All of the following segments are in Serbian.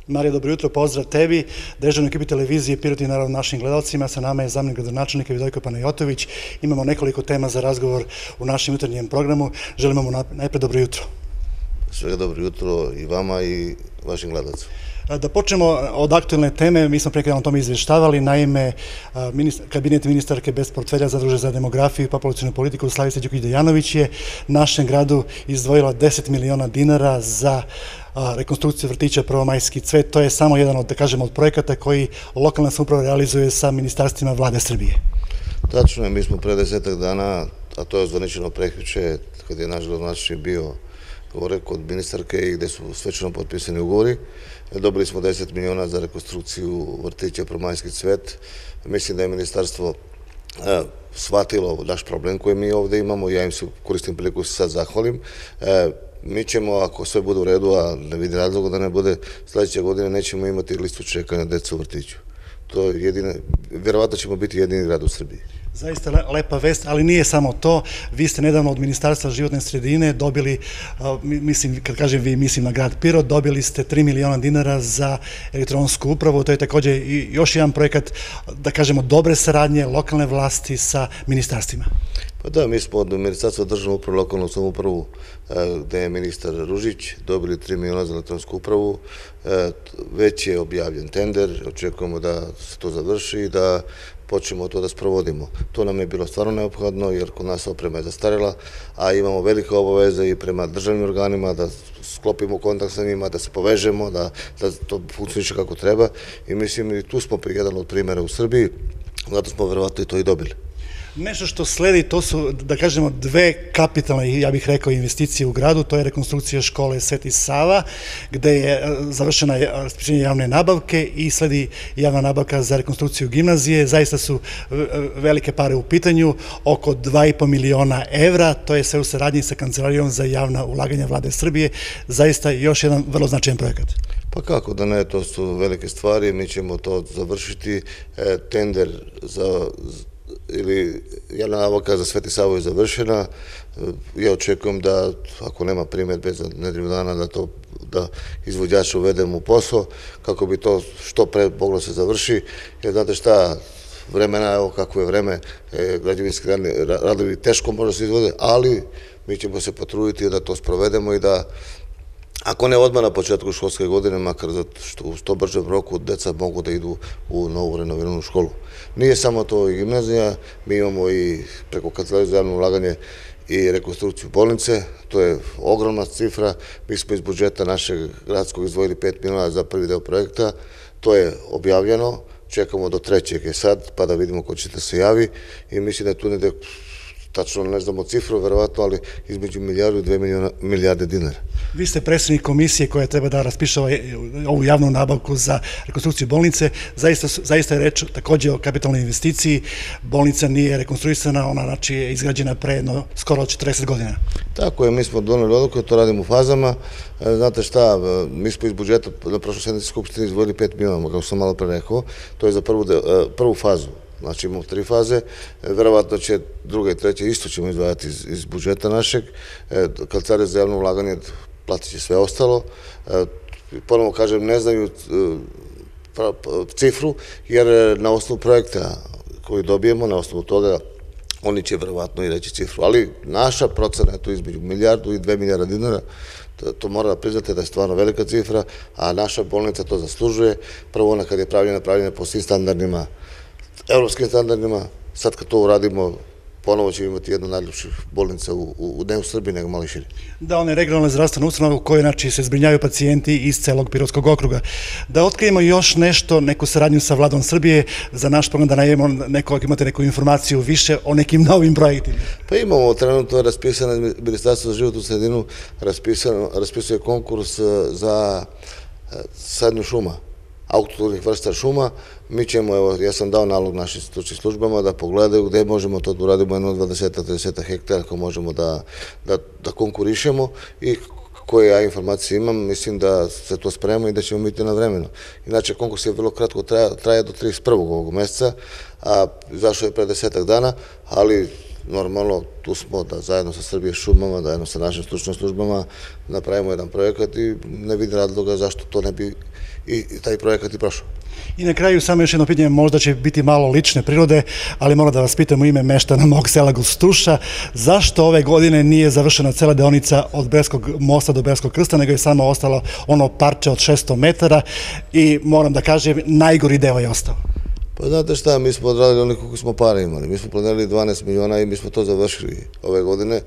Marija, dobro jutro, pozdrav tebi, dežurnoj ekipi televizije Pirot i naravno našim gledalcima. Sa nama je zamjenik gradonačelnika Vidojko Panajotović. Imamo nekoliko tema za razgovor u našem jutarnjem programu. Želimo mu najpred dobro jutro. Svega dobro jutro i vama i vašim gledalcima. Da počnemo od aktualne teme, mi smo prije kada o tome izvještavali, naime, kabinet ministarke bez portfelja zadužen za demografiju i populacionu politiku Slavica Đukić-Dejanović je našem gradu izdvojila 10 miliona dinara za rekonstrukciju vrtića Prvomajski cvet. To je samo jedan od, da kažemo, od projekata koji lokalna samouprava realizuje sa ministarstvima vlade Srbije. Tačno je, mi smo pre 10 dana, a to je zvaničeno prekjuče, kad je naš gradonačelnik bio gore kod ministarke i gde su svečano potpisani ugovori. Dobili smo 10 miliona za rekonstrukciju vrtića Prvomajski cvet. Mislim da je ministarstvo shvatilo naš problem koji mi ovde imamo. Ja im se koristim priliku se sad zahvalim. Mi ćemo, ako sve bude u redu, a ne vidi razloga da ne bude, sledeće godine nećemo imati listu čekanja deca u vrtiću. To je jedina, verovatno ćemo biti jedini grad u Srbiji. Zaista lepa vest, ali nije samo to. Vi ste nedavno od Ministarstva životne sredine dobili, mislim, kad kažem vi, mislim na grad Pirot, dobili ste 3 miliona dinara za elektronsku upravu. To je također još jedan projekat, da kažemo, dobre saradnje lokalne vlasti sa ministarstvima. Pa da, mi smo od Ministarstva državne uprave lokalnu samoupravu, gde je ministar Ružić, dobili 3 miliona za elektronsku upravu. Već je objavljen tender, očekujemo da se to završi i da počnemo to da sprovodimo. To nam je bilo stvarno neophodno, jer kod nas oprema je zastarela, a imamo velike obaveze i prema državnim organima da sklopimo kontakt sa njima, da se povežemo, da to funkcioniše kako treba. I mislim, i tu smo jedan od primjera u Srbiji, zato smo verovatno i to i dobili. Nešto što sledi, to su, da kažemo, dve kapitalne, ja bih rekao, investicije u gradu. To je rekonstrukcija škole Sveti Sava, gde je završena raspisivanje javne nabavke i sledi javna nabavka za rekonstrukciju gimnazije. Zaista su velike pare u pitanju, oko 2,5 miliona evra. To je sve u saradnji sa Kancelarijom za javna ulaganja vlade Srbije. Zaista još jedan vrlo značajan projekat. Pa kako da ne, to su velike stvari, mi ćemo to završiti. Tender ili javna nabavka za Sveti Savu je završena. Ja očekujem da, ako nema primjedbe za nedelju dana, da izvođača uvedemo u posao, kako bi to što pre moglo se završi. Jer znate šta, vremena, evo kako je vreme, građevinski radovi teško može se izvode, ali mi ćemo se potruditi da to sprovedemo i da, ako ne odmah na početku školske godine, makar u što bržem roku deca mogu da idu u novu renoviranu školu. Nije samo to i gimnazija, mi imamo i preko Kancelarije za javno ulaganje i rekonstrukciju bolnice, to je ogromna cifra. Mi smo iz budžeta našeg gradskog izdvojili 5 miliona za prvi deo projekta, to je objavljeno, čekamo do 3. je sad, pa da vidimo ko će da se javi i mislim da je tu negde, tačno ne znamo cifru, verovatno, ali između milijardu i 2 milijarde dinara. Vi ste predsjednik komisije koja treba da raspiše ovu javnu nabavku za rekonstrukciju bolnice. Zaista je reč također o kapitalnoj investiciji. Bolnica nije rekonstruisana, ona znači je izgrađena pre skoro 40 godina. Tako je, mi smo doneli odluku, to radimo u fazama. Znate šta, mi smo iz budžeta na prošloj sednici Skupštine izdvojili 5 miliona, kako sam malo pre rekao, to je za prvu fazu. Znači imamo 3 faze, verovatno će druga i treća isto ćemo izdvajati iz budžeta našeg. Kancelarija za javno ulaganje platit će sve ostalo. Ponovno kažem, ne znaju cifru, jer na osnovu projekta koji dobijemo, na osnovu toga, oni će verovatno i reći cifru. Ali naša procena je tu između milijardu i 2 milijarda dinara. To mora da priznate da je stvarno velika cifra, a naša bolnica to zaslužuje. Prvo ona kad je pravljena po svim standardima, evropskim standardima, sad kad to uradimo, ponovo ćemo imati jednu najljepših bolnica ne u Srbiji, nego malo širi. Da, one regionalne zdravstvene ustanove u kojoj se zbrinjavaju pacijenti iz celog Pirotskog okruga. Da otkrijemo još nešto, neku saradnju sa vladom Srbije, za naš program da najavimo ako imate neku informaciju više o nekim novim projektima. Pa imamo trenutno raspisano, Ministarstvo za životnu sredinu raspisuje konkurs za sadnju šuma, autohtonih vrsta šuma. Mi ćemo, evo, ja sam dao nalog našim stručnim službama da pogledaju gde možemo to da uradimo, jedno 20-30 hektara ako možemo da konkurišemo i koje ja informacije imam, mislim da se to sprema i da ćemo biti na vremenu. Inače, konkurs je vrlo kratko, traje do 31. ovog meseca, a zašao je pre 10 dana, ali normalno tu smo da zajedno sa Srbije šumama, zajedno sa našim stručnim službama napravimo jedan projekat i ne vidim razloga zašto to ne bi i taj projekat i prošao. I na kraju samo još jedno pitanje, možda će biti malo lične prirode, ali moram da vas pitam u ime meštana mog sela Gostuša, zašto ove godine nije završena cela deonica od Breskog mosta do Breskog krsta, nego je samo ostalo ono parče od 600 metara i moram da kažem, najgori deo je ostao. Pa znate šta, mi smo odradili onih koliko smo para imali, mi smo planirali 12 miliona i mi smo to završili ove godine.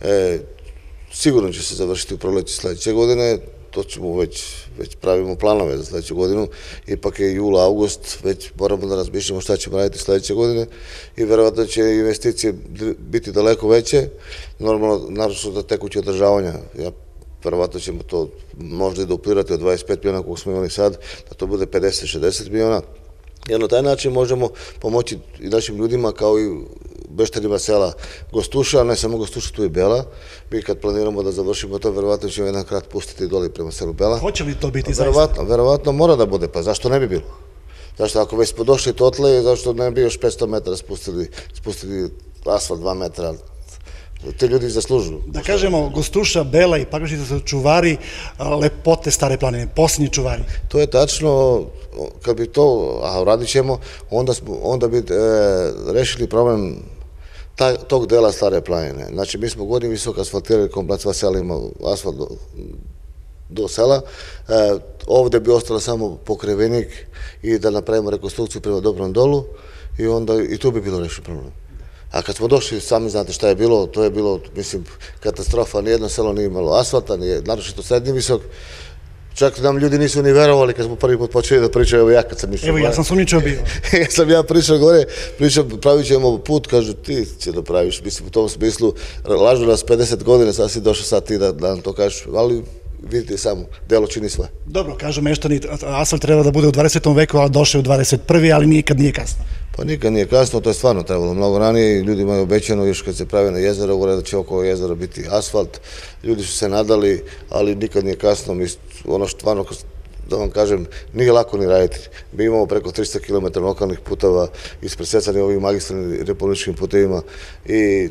Sigurno će se završiti u proleće sledeće godine, to ćemo već pravimo planove za sledeću godinu, ipak je jul, august, već moramo da razmišljamo šta ćemo raditi sledeće godine i verovatno će investicije biti daleko veće, normalno, naročito za tekuće održavanja. Verovatno ćemo to možda i duplirati od 25 miliona koliko smo imali sad, da to bude 50-60 miliona. Jer na taj način možemo pomoći i našim ljudima kao i meštanima sela Gostuša, a ne samo Gostuša, tu i Bela. Mi kad planiramo da završimo to, verovatno ćemo jedan krat pustiti doli prema selu Bela. Hoće li to biti zaista? Verovatno mora da bude, pa zašto ne bi bilo? Zašto ako već smo došli totle, zašto ne bi još 500 metara spustili asfalt 2 metra? Ti ljudi zaslužuju. Da kažemo, Gostuša, Bela i Pakrašnica su čuvari lepote Stare planine, posljednji čuvari. To je tačno, kad bi to, a uradit ćemo, onda bi rešili problem tog dela Stare planine. Znači, mi smo godin visoko asfaltirali, komplet sva sela ima asfalt do sela. Ovde bi ostalo samo pokrivenik i da napravimo rekonstrukciju prema Dobrom dolu i tu bi bilo rešen problem. A kad smo došli, sami znate šta je bilo, to je bilo, mislim, katastrofa, nijedno selo nije imalo asfalta, naročito srednji visok. Čak nam ljudi nisu ni verovali kad smo prvi put počeli da pričaju, evo ja kad sam išao gore. Evo ja sam sumnjičao bio. Ja prišao gore, pravit ćemo put, kažu ti će da praviš, mislim u tom smislu, lažu nas 50 godina, sad si došao sad ti da nam to kažeš, ali vidite samo, delo čini sve. Dobro, kažu meštani, asfalt treba da bude u 20. veku, ali došao je u 21. ali nikad nije kasno. Pa nikad nije kasno, to je stvarno trebalo mnogo ranije i ljudima je obećano još kad se pravi na jezero, gore da će oko jezera biti asfalt, ljudi su se nadali, ali nikad nije kasno, ono što stvarno, da vam kažem, nije lako ni raditi. Mi imamo preko 300 km lokalnih puteva ispresecani ovim magistralnim republičkim putevima i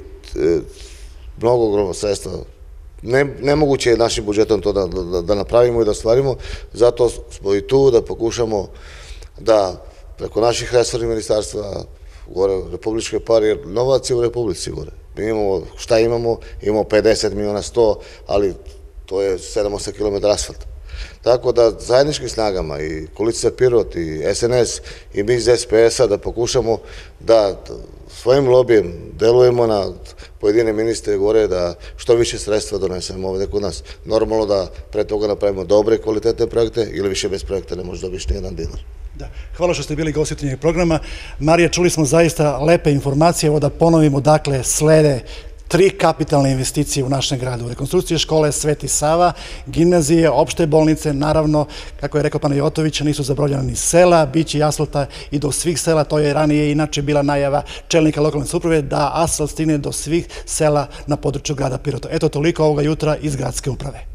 mnogo ogromno sredstva. Nemoguće je našim budžetom to da napravimo i da ostvarimo, zato smo i tu da pokušamo da preko naših resornih ministarstva, gore republičke pare, jer novac je u Republici gore. Mi imamo, šta imamo? Imamo 50 miliona 100, ali to je 7-8 km asfalta. Tako da zajedničkim snagama i Koalicija Pirot i SNS i mi iz SPS-a da pokušamo da svojim lobijem delujemo na pojedine ministre gore da što više sredstva donesemo ovde kod nas. Normalno da pre toga napravimo dobre i kvalitetne projekte ili više bez projekta ne možeš dobiti ni jedan dinar. Hvala što ste bili gosti programa. Marija, čuli smo zaista lepe informacije. Evo da ponovimo, dakle, slede 3 kapitalne investicije u našem gradu. Rekonstrukcije škole Sveti Sava, gimnazije, opšte bolnice, naravno, kako je rekao pan Jotović, nisu zaboravljena ni sela, bit će asfalta i do svih sela, to je ranije inače bila najava čelnika lokalne samouprave da asfalt stigne do svih sela na području grada Pirota. Eto, toliko ovoga jutra iz gradske uprave.